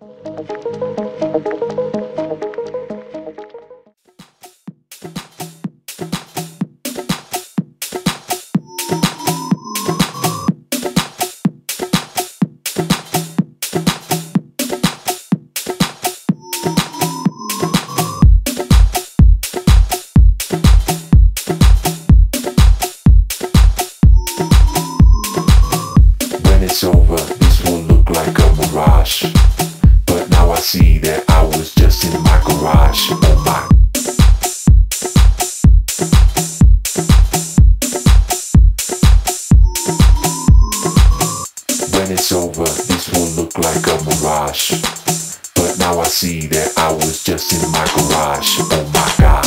When it's over, this will look like a mirage. But now I see that I was just in my garage. Oh my. When it's over, this will look like a mirage. But now I see that I was just in my garage. Oh my God.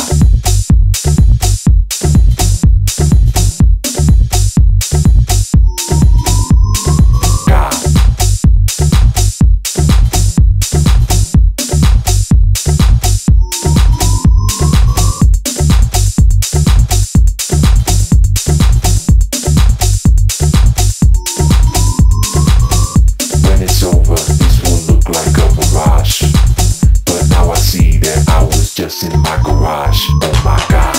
Just in my garage, oh my God.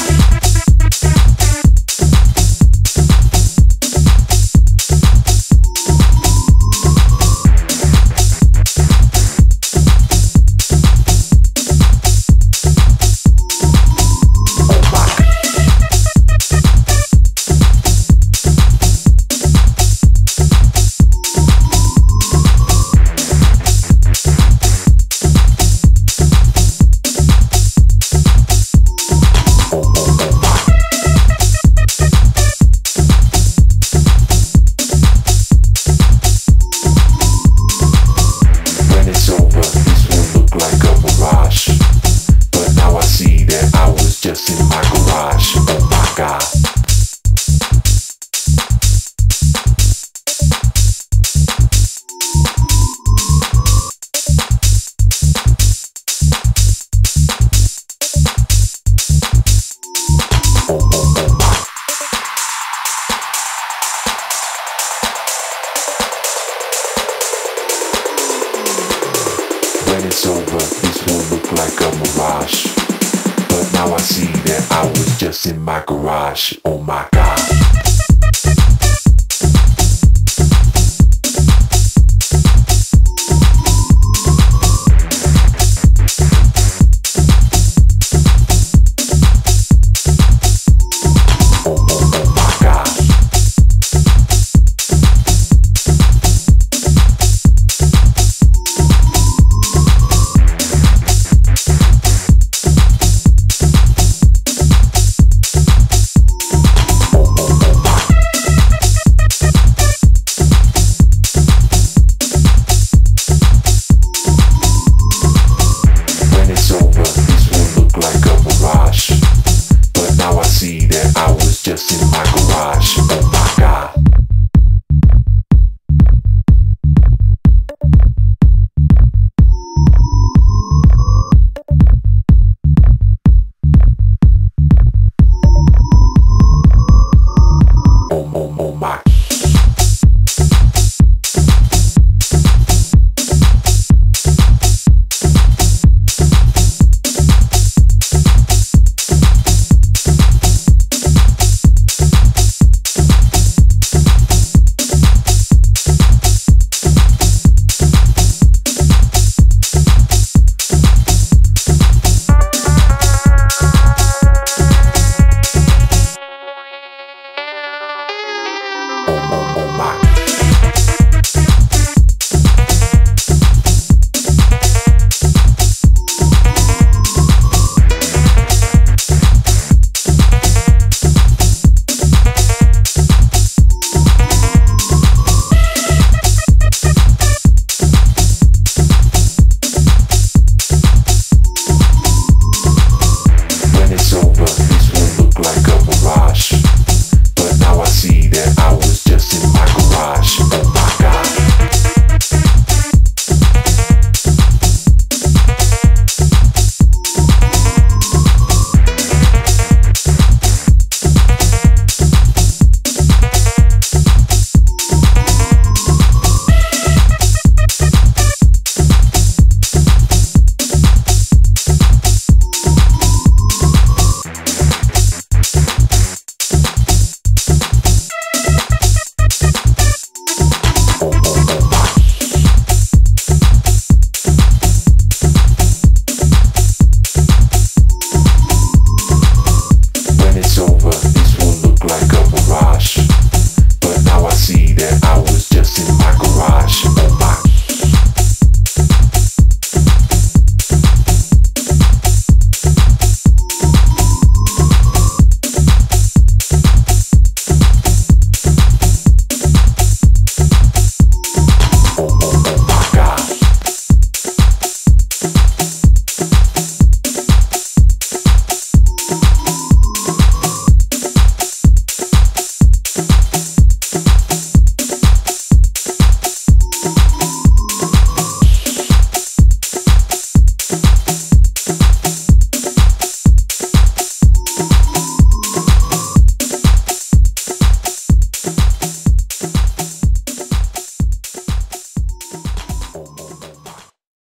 Just in my garage, oh my God. When it's over, this will look like a mirage. But now I see that I was just in my garage. Oh my God.